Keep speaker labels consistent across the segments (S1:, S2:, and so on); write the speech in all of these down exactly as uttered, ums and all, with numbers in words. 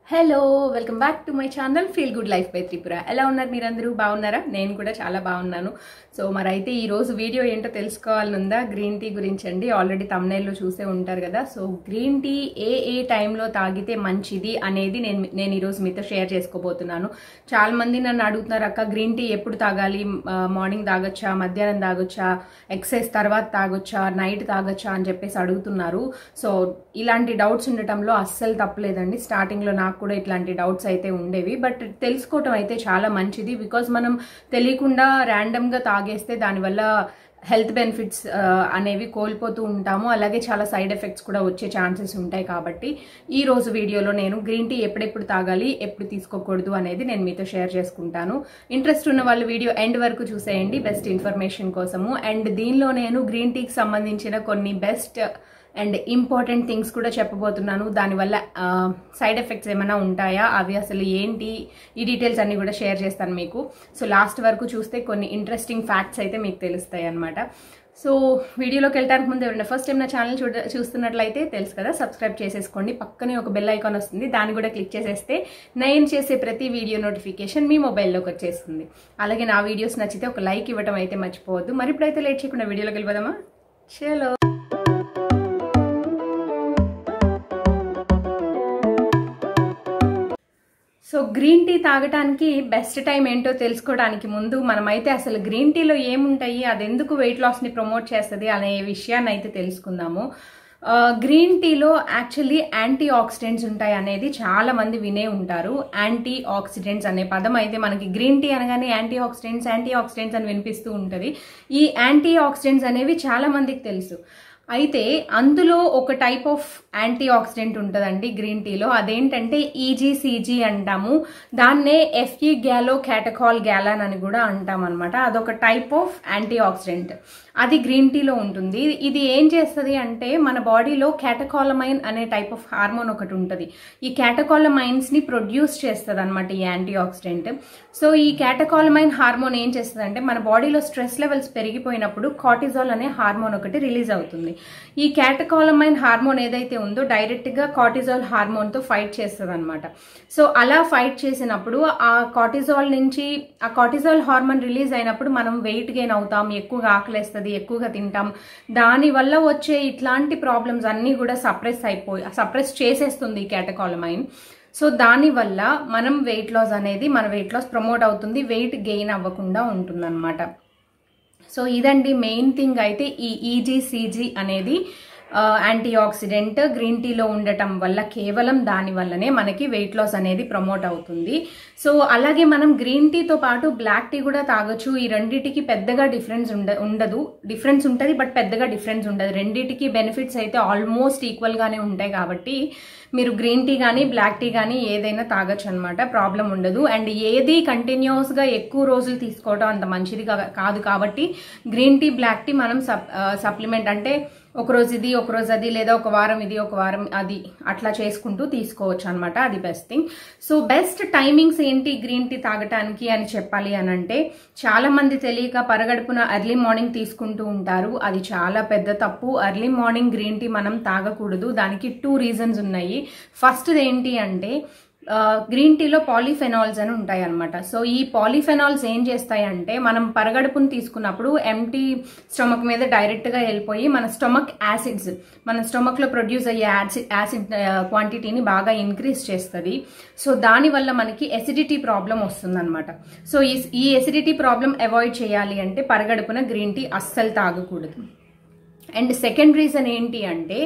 S1: Hello welcome back to my channel feel good life by Tripura. ఎలా ఉన్నారు మీరందరూ? బాగున్నారా? నేను కూడా చాలా బాగున్నాను. సో మరైతే ఈరోజు వీడియో ఏంటో తెలుసుకోవాలనుందా? గ్రీన్ టీ గురించి అండి. ఆల్రెడీ తమ్నైల్లో చూసే ఉంటారు కదా. సో గ్రీన్ టీ ఏ ఏ టైంలో తాగితే మంచిది అనేది నేను నేను ఈరోజు మీతో షేర్ చేసుకోబోతున్నాను. చాలా మంది నన్ను అడుగుతున్నారు, అక్క గ్రీన్ టీ ఎప్పుడు తాగాలి? మార్నింగ్ తాగొచ్చా, మధ్యాహ్నం తాగొచ్చా, ఎక్సర్సైజ్ తర్వాత తాగొచ్చా, నైట్ తాగొచ్చా అని చెప్పేసి అడుగుతున్నారు. సో ఇలాంటి డౌట్స్ ఉండటంలో అస్సలు తప్పలేదండి. స్టార్టింగ్లో నాకు కూడా ఇట్లాంటి డౌట్స్ అయితే ఉండేవి, బట్ తెలుసుకోవటం అయితే చాలా మంచిది. బికాజ్ మనం తెలియకుండా ర్యాండమ్గా తాగేస్తే దానివల్ల హెల్త్ బెనిఫిట్స్ అనేవి కోల్పోతూ ఉంటాము. అలాగే చాలా సైడ్ ఎఫెక్ట్స్ కూడా వచ్చే ఛాన్సెస్ ఉంటాయి. కాబట్టి ఈ రోజు వీడియోలో నేను గ్రీన్ టీ ఎప్పుడెప్పుడు తాగాలి, ఎప్పుడు తీసుకోకూడదు అనేది నేను మీతో షేర్ చేసుకుంటాను. ఇంట్రెస్ట్ ఉన్న వాళ్ళు వీడియో ఎండ్ వరకు చూసేయండి బెస్ట్ ఇన్ఫర్మేషన్ కోసము. అండ్ దీనిలో నేను గ్రీన్ టీకి సంబంధించిన కొన్ని బెస్ట్ అండ్ ఇంపార్టెంట్ థింగ్స్ కూడా చెప్పబోతున్నాను. దానివల్ల సైడ్ ఎఫెక్ట్స్ ఏమైనా ఉంటాయా, అవి అసలు ఏంటి, ఈ డీటెయిల్స్ అన్ని కూడా షేర్ చేస్తాను మీకు. సో లాస్ట్ వరకు చూస్తే కొన్ని ఇంట్రెస్టింగ్ ఫ్యాక్ట్స్ అయితే మీకు తెలుస్తాయి అనమాట. సో వీడియోలోకి వెళ్ళడానికి ముందు ఎవరైనా ఫస్ట్ టైం నా ఛానల్ చూడ చూస్తున్నట్లయితే తెలుసు కదా, సబ్స్క్రైబ్ చేసేసుకోండి. పక్కనే ఒక బెల్ ఐకాన్ వస్తుంది, దాన్ని కూడా క్లిక్ చేసేస్తే నేను చేసే ప్రతి వీడియో నోటిఫికేషన్ మీ మొబైల్లోకి వచ్చేస్తుంది. అలాగే నా వీడియోస్ నచ్చితే ఒక లైక్ ఇవ్వడం అయితే మర్చిపోవద్దు. మరి ఇప్పుడైతే లేట్ చేయకుండా వీడియోలోకి వెళ్ళిపోదామా? చలో. సో గ్రీన్ టీ తాగటానికి బెస్ట్ టైం ఏంటో తెలుసుకోవడానికి ముందు మనమైతే అసలు గ్రీన్ టీలో ఏముంటాయి, అది ఎందుకు వెయిట్ లాస్ని ప్రమోట్ చేస్తుంది అనే విషయాన్ని అయితే తెలుసుకుందాము. గ్రీన్ టీలో యాక్చువల్లీ యాంటీ ఆక్సిడెంట్స్ ఉంటాయి అనేది చాలా మంది వినే ఉంటారు. యాంటీ ఆక్సిడెంట్స్ అనే పదం అయితే మనకి గ్రీన్ టీ అనగానే యాంటీ ఆక్సిడెంట్స్ యాంటీ ఆక్సిడెంట్స్ అని వినిపిస్తూ ఉంటుంది. ఈ యాంటీ ఆక్సిడెంట్స్ అనేవి చాలా మందికి తెలుసు. అయితే అందులో ఒక టైప్ ఆఫ్ యాంటీ ఆక్సిడెంట్ ఉంటుందండి గ్రీన్ టీలో. అదేంటంటే ఈజీసీజీ అంటాము. దాన్నే ఎఫ్ఈ గ్యాలో క్యాటకాల్ గ్యాలాన్ అని కూడా అంటాం అనమాట. అదొక టైప్ ఆఫ్ యాంటీ ఆక్సిడెంట్, అది గ్రీన్ టీలో ఉంటుంది. ఇది ఏం చేస్తుంది అంటే మన బాడీలో క్యాటకాలమైన్ అనే టైప్ ఆఫ్ హార్మోన్ ఒకటి ఉంటుంది. ఈ క్యాటకాలమైన్స్ ని ప్రొడ్యూస్ చేస్తుంది అనమాట ఈ యాంటీ ఆక్సిడెంట్. సో ఈ క్యాటకాలమైన్ హార్మోన్ ఏం చేస్తుంది అంటే మన బాడీలో స్ట్రెస్ లెవెల్స్ పెరిగిపోయినప్పుడు కార్టిజాల్ అనే హార్మోన్ ఒకటి రిలీజ్ అవుతుంది. ఈ క్యాటకాలమైన్ హార్మోన్ ఏదైతే ఉందో డైరెక్ట్ గా కార్టిజాల్ హార్మోన్ తో ఫైట్ చేస్తుంది అనమాట. సో అలా ఫైట్ చేసినప్పుడు ఆ కార్టిజాల్ నుంచి ఆ కార్టిజాల్ హార్మోన్ రిలీజ్ అయినప్పుడు మనం వెయిట్ గెయిన్ అవుతాం, ఎక్కువగా ఆకలేస్తుంది, ఎక్కువగా తింటాం. దాని వల్ల వచ్చే ఇట్లాంటి ప్రాబ్లమ్స్ అన్ని కూడా సప్రెస్ అయిపోయి సప్రెస్ చేసేస్తుంది ఈ క్యాటకాలమైన్. సో దానివల్ల మనం వెయిట్ లాస్ అనేది మన వెయిట్ లాస్ ప్రమోట్ అవుతుంది, వెయిట్ గెయిన్ అవ్వకుండా ఉంటుంది అనమాట. సో ఇదండి మెయిన్ థింగ్. అయితే ఈ ఈజీసీజీ అనేది యాంటీ ఆక్సిడెంట్ గ్రీన్ టీలో ఉండటం వల్ల, కేవలం దాని వల్లనే మనకి వెయిట్ లాస్ అనేది ప్రమోట్ అవుతుంది. సో అలాగే మనం గ్రీన్ టీతో పాటు బ్లాక్ టీ కూడా తాగొచ్చు. ఈ రెండింటికి పెద్దగా డిఫరెన్స్ ఉండ ఉండదు డిఫరెన్స్ ఉంటుంది బట్ పెద్దగా డిఫరెన్స్ ఉండదు. రెండింటికి బెనిఫిట్స్ అయితే ఆల్మోస్ట్ ఈక్వల్ గానే ఉంటాయి. కాబట్టి మీరు గ్రీన్ టీ కానీ బ్లాక్ టీ కానీ ఏదైనా తాగొచ్చు అనమాట, ప్రాబ్లం ఉండదు. అండ్ ఏది కంటిన్యూస్ గా ఎక్కువ రోజులు తీసుకోవడం అంత మంచిది కాదు. కాబట్టి గ్రీన్ టీ బ్లాక్ టీ మనం సప్లిమెంట్ అంటే ఒక రోజు ఇది ఒక రోజు అది, లేదా ఒక వారం ఇది ఒక వారం అది, అట్లా చేసుకుంటూ తీసుకోవచ్చు అనమాట. అది best thing. So best timings ఏంటి గ్రీన్ టీ తాగటానికి అని చెప్పాలి అని అంటే, చాలా మంది తెలియక పరగడుపున ఎర్లీ మార్నింగ్ తీసుకుంటూ ఉంటారు. అది చాలా పెద్ద తప్పు. ఎర్లీ మార్నింగ్ గ్రీన్ టీ మనం తాగకూడదు. దానికి టూ రీజన్స్ ఉన్నాయి. ఫస్ట్ ఏంటి అంటే గ్రీన్ టీలో పాలిఫెనాల్స్ అని ఉంటాయి అనమాట. సో ఈ పాలిఫెనాల్స్ ఏం చేస్తాయంటే మనం పరగడుపును తీసుకున్నప్పుడు ఎంటీ స్టొమక్ మీద డైరెక్ట్ గా వెళ్ళిపోయి మన స్టొమక్ యాసిడ్స్ మన స్టొమక్ లో ప్రొడ్యూస్ అయ్యే యాసిడ్ యాసిడ్ క్వాంటిటీని బాగా ఇంక్రీజ్ చేస్తుంది. సో దానివల్ల మనకి ఎసిడిటీ ప్రాబ్లం వస్తుంది అనమాట. సో ఈ ఎసిడిటీ ప్రాబ్లం అవాయిడ్ చేయాలి అంటే పరగడుపున గ్రీన్ టీ అస్సలు తాగకూడదు. అండ్ సెకండ్ రీజన్ ఏంటి అంటే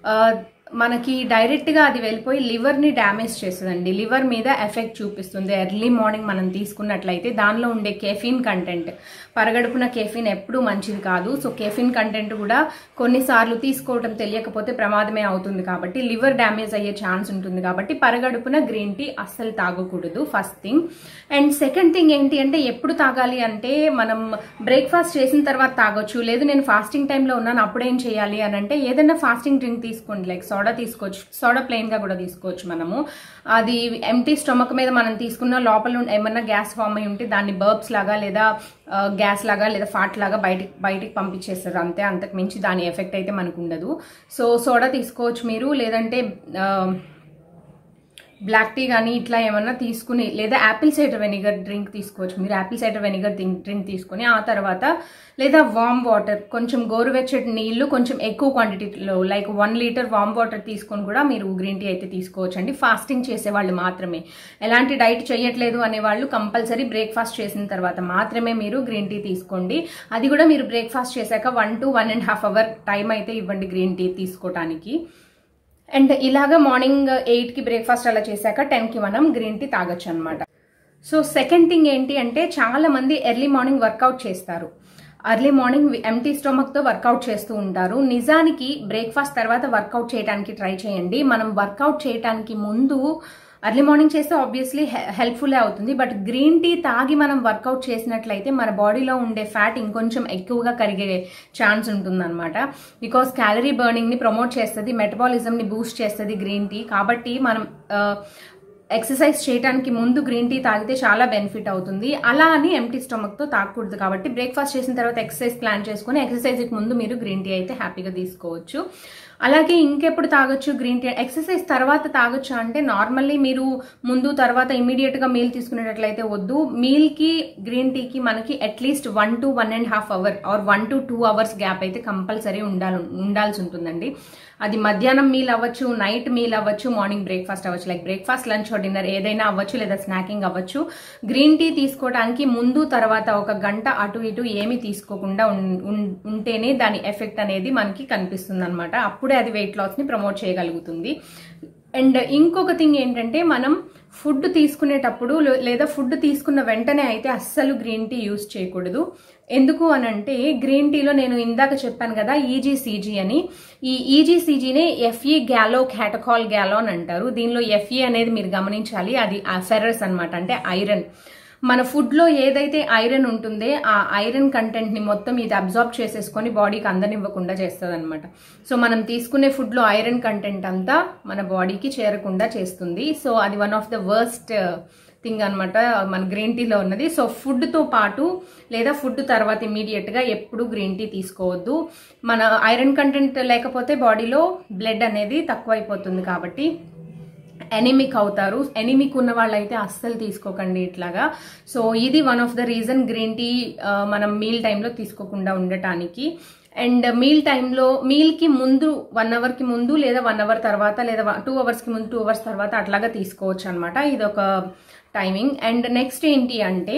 S1: మనకి డైరెక్ట్ గా అది వెళ్ళిపోయి లివర్ ని డ్యామేజ్ చేస్తుందండి. లివర్ మీద ఎఫెక్ట్ చూపిస్తుంది. ఎర్లీ మార్నింగ్ మనం తీసుకున్నట్లయితే దానిలో ఉండే కెఫిన్ కంటెంట్, పరగడుపున కెఫిన్ ఎప్పుడూ మంచిది కాదు. సో కెఫిన్ కంటెంట్ కూడా కొన్నిసార్లు తీసుకోవడం తెలియకపోతే ప్రమాదమే అవుతుంది. కాబట్టి లివర్ డ్యామేజ్ అయ్యే ఛాన్స్ ఉంటుంది. కాబట్టి పరగడుపున గ్రీన్ టీ అస్సలు తాగకూడదు, first thing. And second thing ఏంటి అంటే ఎప్పుడు తాగాలి అంటే మనం బ్రేక్ఫాస్ట్ చేసిన తర్వాత తాగొచ్చు. లేదు నేను ఫాస్టింగ్ టైంలో ఉన్నాను అప్పుడేం చేయాలి అని అంటే ఏదైనా ఫాస్టింగ్ డ్రింక్ తీసుకోండి. లైక్ సోడా తీసుకోవచ్చు, సోడా ప్లెయిన్ గా కూడా తీసుకోవచ్చు మనము. అది ఎంటీ స్టొమక్ మీద మనం తీసుకున్న లోపల ఏమన్నా గ్యాస్ ఫామ్ అయి ఉంటే దాన్ని బర్బ్స్ లాగా లేదా గ్యాస్ లాగా లేదా ఫాట్ లాగా బయటికి బయటికి పంపించేస్తారు అంతే. అంతకు మించి దాని ఎఫెక్ట్ అయితే మనకు ఉండదు. సో సోడా తీసుకోవచ్చు మీరు, లేదంటే బ్లాక్ టీ కానీ ఇట్లా ఏమన్నా తీసుకుని, లేదా యాపిల్ సైడర్ వెనిగర్ డ్రింక్ తీసుకోవచ్చు. మీరు యాపిల్ సైడర్ వెనిగర్ డ్రింక్ తీసుకుని ఆ తర్వాత లేదా వామ్ వాటర్, కొంచెం గోరువెచ్చటి నీళ్లు కొంచెం ఎక్కువ క్వాంటిటీలో like one litre warm water తీసుకొని కూడా మీరు గ్రీన్ టీ అయితే తీసుకోవచ్చు అండి. ఫాస్టింగ్ చేసేవాళ్ళు మాత్రమే, ఎలాంటి డైట్ చేయట్లేదు అనేవాళ్ళు కంపల్సరీ బ్రేక్ఫాస్ట్ చేసిన తర్వాత మాత్రమే మీరు గ్రీన్ టీ తీసుకోండి. అది కూడా మీరు బ్రేక్ఫాస్ట్ చేశాక one to one and half hour time అయితే ఇవ్వండి గ్రీన్ టీ తీసుకోవటానికి. అండ్ ఇలాగా మార్నింగ్ ఎయిట్కి బ్రేక్ఫాస్ట్ అలా చేశాక టెన్కి మనం గ్రీన్ టీ తాగొచ్చు అనమాట. సో సెకండ్ థింగ్ ఏంటి అంటే, చాలా మంది ఎర్లీ మార్నింగ్ వర్కౌట్ చేస్తారు. ఎర్లీ మార్నింగ్ ఎంటీ స్టమక్తో వర్కౌట్ చేస్తూ ఉంటారు. నిజానికి బ్రేక్ఫాస్ట్ తర్వాత వర్కౌట్ చేయడానికి ట్రై చేయండి. మనం వర్కౌట్ చేయడానికి ముందు ఎర్లీ మార్నింగ్ చేస్తే ఆబ్వియస్లీ హెల్ప్ఫుల్ అవుతుంది. బట్ గ్రీన్ టీ తాగి మనం వర్కౌట్ చేసినట్లయితే మన బాడీలో ఉండే ఫ్యాట్ ఇంకొంచెం ఎక్కువగా కరిగే ఛాన్స్ ఉంటుందన్నమాట. బికాస్ క్యాలరీ బర్నింగ్ని ప్రమోట్ చేస్తుంది, మెటబాలిజంని బూస్ట్ చేస్తుంది గ్రీన్ టీ. కాబట్టి మనం ఎక్సర్సైజ్ చేయడానికి ముందు గ్రీన్ టీ తాగితే చాలా బెనిఫిట్ అవుతుంది. అలా అని ఎంటీ స్టమక్తో తాగకూడదు. కాబట్టి బ్రేక్ఫాస్ట్ చేసిన తర్వాత ఎక్సర్సైజ్ ప్లాన్ చేసుకుని ఎక్సర్సైజ్కి ముందు మీరు గ్రీన్ టీ అయితే హ్యాపీగా తీసుకోవచ్చు. అలాగే ఇంకెప్పుడు తాగొచ్చు గ్రీన్ టీ? ఎక్సర్సైజ్ తర్వాత తాగొచ్చు అంటే నార్మల్లీ మీరు ముందు తర్వాత ఇమీడియట్గా మీల్ తీసుకునేటట్లయితే వద్దు. మీల్కి గ్రీన్ టీకి మనకి at least one to one and half hour or one to two hours gap అయితే కంపల్సరీ ఉండాలి ఉండాల్సి ఉంటుందండి. అది మధ్యాహ్నం మీల్ అవ్వచ్చు, నైట్ మీల్ అవ్వచ్చు, మార్నింగ్ బ్రేక్ఫాస్ట్ అవ్వచ్చు. లైక్ బ్రేక్ఫాస్ట్, లంచ్, డిన్నర్ ఏదైనా అవ్వచ్చు, లేదా స్నాకింగ్ అవ్వచ్చు. గ్రీన్ టీ తీసుకోవడానికి ముందు తర్వాత ఒక గంట అటు ఇటు ఏమీ తీసుకోకుండా ఉంటేనే దాని ఎఫెక్ట్ అనేది మనకి కనిపిస్తుంది అనమాట. అప్పుడే అది వెయిట్ లాస్ని ప్రమోట్ చేయగలుగుతుంది. అండ్ ఇంకొక థింగ్ ఏంటంటే, మనం ఫుడ్ తీసుకునేటప్పుడు లేదా ఫుడ్ తీసుకున్న వెంటనే అయితే అస్సలు గ్రీన్ టీ యూజ్ చేయకూడదు. ఎందుకు అని అంటే, గ్రీన్ టీలో నేను ఇందాక చెప్పాను కదా ఈజీసీజీ అని. ఈ ఈజీసీజీనే ఎఫ్ఈ గ్యాలో క్యాటకాల్ గ్యాలో అని అంటారు. దీనిలో ఎఫ్ఈ అనేది మీరు గమనించాలి, అది ఫెర్రస్ అనమాట, అంటే ఐరన్. మన ఫుడ్లో ఏదైతే ఐరన్ ఉంటుందో ఆ ఐరన్ కంటెంట్ని మొత్తం ఇది అబ్జార్బ్ చేసేసుకొని బాడీకి అందనివ్వకుండా చేస్తుంది అనమాట. సో మనం తీసుకునే ఫుడ్లో ఐరన్ కంటెంట్ అంతా మన బాడీకి చేరకుండా చేస్తుంది. సో అది one of the worst thing అనమాట మన గ్రీన్ టీలో ఉన్నది. సో ఫుడ్తో పాటు లేదా ఫుడ్ తర్వాత ఇమీడియట్గా ఎప్పుడు గ్రీన్ టీ తీసుకోవద్దు. మన ఐరన్ కంటెంట్ లేకపోతే బాడీలో బ్లడ్ అనేది తక్కువైపోతుంది, కాబట్టి ఎనిమిక్ అవుతారు. ఎనిమిక్ ఉన్న వాళ్ళైతే అస్సలు తీసుకోకండి ఇట్లాగా. సో ఇది one of the reason green tea మనం మీల్ టైంలో తీసుకోకుండా ఉండటానికి. అండ్ మీల్ టైంలో మీల్కి ముందు వన్ అవర్కి ముందు లేదా వన్ అవర్ తర్వాత లేదా టూ అవర్స్కి ముందు టూ అవర్స్ తర్వాత అట్లాగా తీసుకోవచ్చు అనమాట. ఇది ఒక టైమింగ్. అండ్ నెక్స్ట్ ఏంటి అంటే,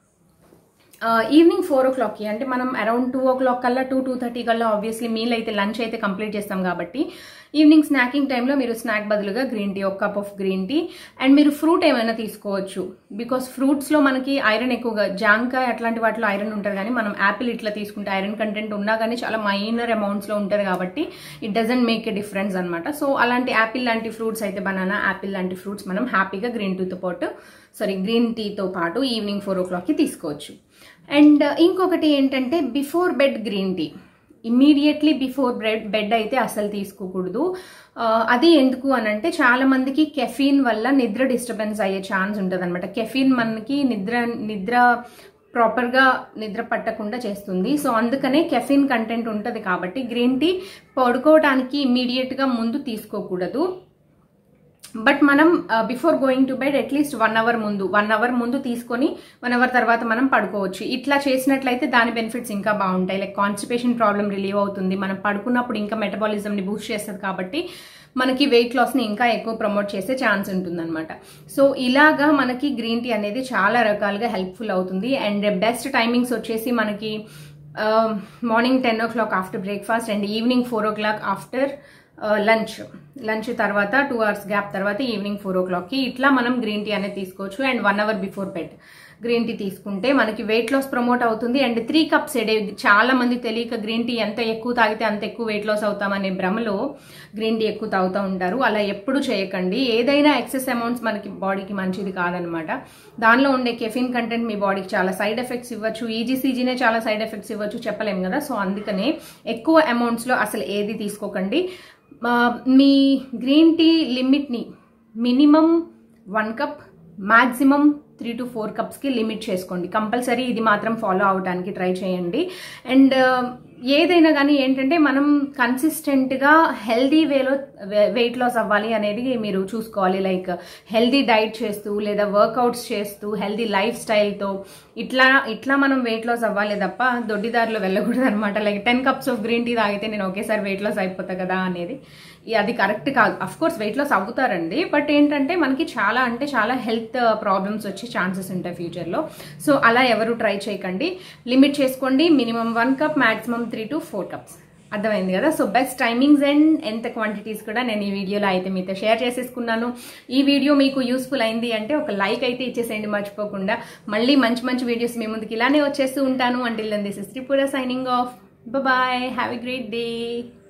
S1: ఈవినింగ్ ఫోర్ ఓ క్లాక్కి అంటే మనం అరౌండ్ టూ ఓ క్లాక్ కల్లా టూ టూ థర్టీ కల్లా ఆబ్వియస్లీ మీల్ అయితే లంచ్ అయితే కంప్లీట్ చేస్తాం. కాబట్టి ఈవినింగ్ స్నాకింగ్ టైంలో మీరు స్నాక్ బదులుగా గ్రీన్ టీ, ఒక cup of green tea. And మీరు ఫ్రూట్ ఏమైనా తీసుకోవచ్చు, బికాస్ ఫ్రూట్స్లో మనకి ఐరన్ ఎక్కువగా, జాంకాయ అట్లాంటి వాటిలో ఐరన్ ఉంటుంది. కానీ మనం యాపిల్ ఇట్లా తీసుకుంటే ఐరన్ కంటెంట్ ఉన్నా కానీ చాలా మైనర్ అమౌంట్స్లో ఉంటుంది, కాబట్టి it doesn't make a difference అనమాట. సో అలాంటి యాపిల్ లాంటి ఫ్రూట్స్ అయితే, బనానా, యాపిల్ లాంటి ఫ్రూట్స్ మనం హ్యాపీగా గ్రీన్ టీతో పాటు సారీ గ్రీన్ టీతో పాటు ఈవినింగ్ ఫోర్ ఓ క్లాక్కి తీసుకోవచ్చు. అండ్ ఇంకొకటి ఏంటంటే, before bed green tea, immediately before bed bed అయితే అసలు తీసుకోకూడదు. అది ఎందుకు అని అంటే, చాలా మందికి కెఫీన్ వల్ల నిద్ర డిస్టర్బెన్స్ అయ్యే ఛాన్స్ ఉంటుంది అనమాట. కెఫీన్ మనకి నిద్ర నిద్ర ప్రాపర్గా నిద్ర పట్టకుండా చేస్తుంది. సో అందుకనే కెఫీన్ కంటెంట్ ఉంటుంది, కాబట్టి గ్రీన్ టీ పడుకోవడానికి ఇమ్మీడియట్గా ముందు తీసుకోకూడదు. బట్ మనం before going to bed at least one hour ముందు వన్ అవర్ ముందు తీసుకొని వన్ అవర్ తర్వాత మనం పడుకోవచ్చు. ఇట్లా చేసినట్లయితే దాని బెనిఫిట్స్ ఇంకా బాగుంటాయి. లైక్ కాన్స్టిపేషన్ ప్రాబ్లం రిలీవ్ అవుతుంది, మనం పడుకున్నప్పుడు ఇంకా మెటబాలిజంని బూస్ట్ చేస్తుంది, కాబట్టి మనకి వెయిట్ లాస్ని ఇంకా ఎక్కువ ప్రమోట్ చేసే ఛాన్స్ ఉంటుందన్నమాట. సో ఇలాగా మనకి గ్రీన్ టీ అనేది చాలా రకాలుగా హెల్ప్ఫుల్ అవుతుంది. అండ్ బెస్ట్ టైమింగ్స్ వచ్చేసి మనకి morning ten o'clock after breakfast and evening four o'clock after lunch lunch తర్వాత టూ అవర్స్ గ్యాప్ తర్వాత ఈవినింగ్ ఫోర్ ఓ క్లాక్కి ఇట్లా మనం గ్రీన్ టీ అనేది తీసుకోవచ్చు. And one hour before bed green tea తీసుకుంటే మనకి వెయిట్ లాస్ ప్రమోట్ అవుతుంది. And three cups a day, చాలా మంది తెలియక గ్రీన్ టీ ఎంత ఎక్కువ తాగితే అంత ఎక్కువ వెయిట్ లాస్ అవుతామనే భ్రమలో గ్రీన్ టీ ఎక్కువ తాగుతూ ఉంటారు. అలా ఎప్పుడు చేయకండి. ఏదైనా ఎక్సెస్ అమౌంట్స్ మనకి బాడీకి మంచిది కాదనమాట. దానిలో ఉండే కెఫిన్ కంటెంట్ మీ బాడీకి చాలా సైడ్ ఎఫెక్ట్స్ ఇవ్వచ్చు, ఈజీసీజీనే చాలా సైడ్ ఎఫెక్ట్స్ ఇవ్వచ్చు, చెప్పలేము కదా. సో అందుకనే ఎక్కువ అమౌంట్స్లో అసలు ఏది తీసుకోకండి. మీ గ్రీన్ టీ లిమిట్ని minimum one cup, maximum three to four కప్స్కి లిమిట్ చేసుకోండి. కంపల్సరీ ఇది మాత్రం ఫాలో అవడానికి ట్రై చేయండి. అండ్ ఏదైనా కానీ ఏంటంటే మనం కన్సిస్టెంట్గా హెల్దీ వేలో వెయిట్ లాస్ అవ్వాలి అనేది మీరు చూసుకోవాలి. లైక్ హెల్దీ డైట్ చేస్తూ లేదా వర్కౌట్స్ చేస్తూ హెల్దీ లైఫ్ స్టైల్తో ఇట్లా ఇట్లా మనం వెయిట్ లాస్ అవ్వాలి తప్ప దొడ్డిదారిలో వెళ్ళకూడదు అనమాట. Like ten cups of green tea తాగితే నేను ఒకేసారి వెయిట్ లాస్ అయిపోతా కదా అనేది అది కరెక్ట్ కాదు. అఫ్ కోర్స్ వెయిట్ లాస్ అవుతారండి, బట్ ఏంటంటే మనకి చాలా అంటే చాలా హెల్త్ ప్రాబ్లమ్స్ వచ్చే ఛాన్సెస్ ఉంటాయి ఫ్యూచర్లో. సో అలా ఎవరు ట్రై చేయకండి, లిమిట్ చేసుకోండి. Minimum one cup, maximum three to four cups. అర్థమైంది కదా. సో బెస్ట్ టైమింగ్స్ అండ్ ఎంత క్వాంటిటీస్ కూడా నేను ఈ వీడియోలో అయితే మీతో షేర్ చేసేసుకున్నాను. ఈ వీడియో మీకు యూస్ఫుల్ అయింది అంటే ఒక లైక్ అయితే ఇచ్చేసేయండి మర్చిపోకుండా. మళ్ళీ మంచి మంచి వీడియోస్ మీ ముందుకు ఇలానే వచ్చేస్తూ ఉంటాను. Until then this is Tripura signing off. Bye, have a great day.